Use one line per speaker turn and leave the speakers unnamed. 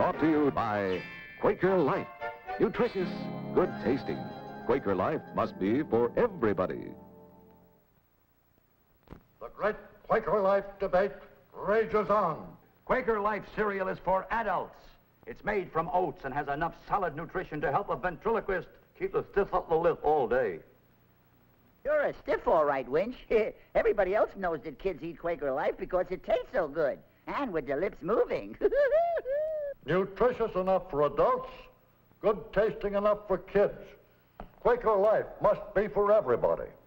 Brought to you by Quaker Life. Nutritious, good tasting. Quaker Life must be for everybody.
The great Quaker Life debate rages on.
Quaker Life cereal is for adults. It's made from oats and has enough solid nutrition to help a ventriloquist keep the stiff upper lip all day.
You're a stiff, all right, Winch. Everybody else knows that kids eat Quaker Life because it tastes so good. And with their lips moving.
Nutritious enough for adults, good tasting enough for kids. Quaker Life must be for everybody.